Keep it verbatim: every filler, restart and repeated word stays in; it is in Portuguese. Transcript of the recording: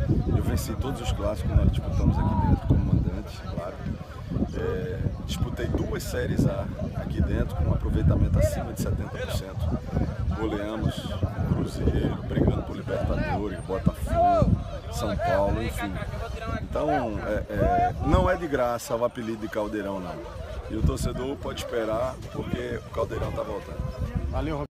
Eu venci todos os clássicos que nós disputamos aqui dentro como mandante, claro. É, disputei duas séries A aqui dentro com um aproveitamento acima de setenta por cento. Goleamos Cruzeiro, brigando por Libertadores, Botafogo, São Paulo, enfim. Então, é, é, não é de graça o apelido de Caldeirão, não. E o torcedor pode esperar, porque o Caldeirão está voltando. Valeu,